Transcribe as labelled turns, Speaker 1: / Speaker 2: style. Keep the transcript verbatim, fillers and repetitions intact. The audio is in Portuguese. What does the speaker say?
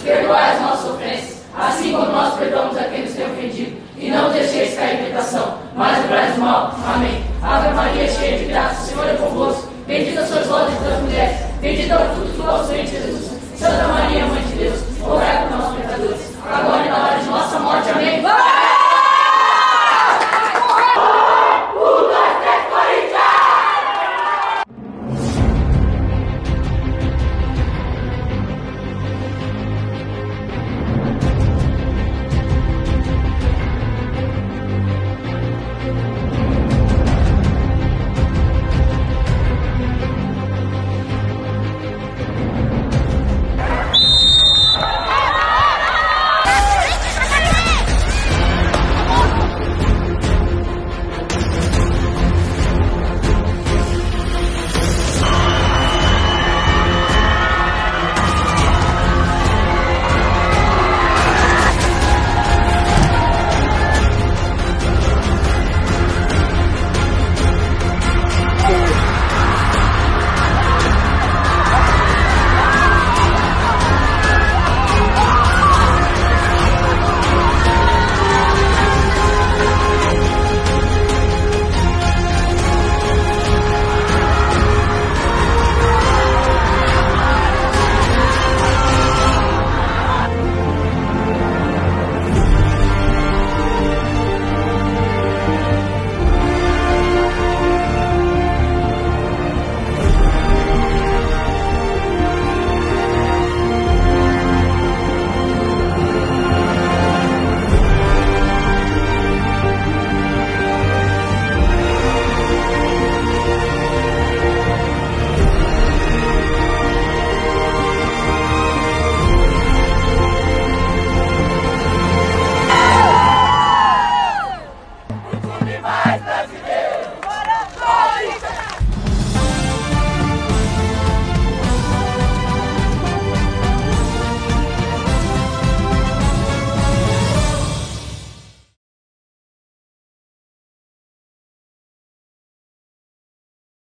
Speaker 1: perdoai as nossas ofensas, assim como nós perdoamos a quem nos tem ofendido. E não deixeis cair em tentação, mas livrai do mal. Amém. Ave Maria, cheia de graça, o Senhor é convosco. Bendita sois vós entre as mulheres, bendito é o fruto do vosso ventre, Jesus. Santa Maria,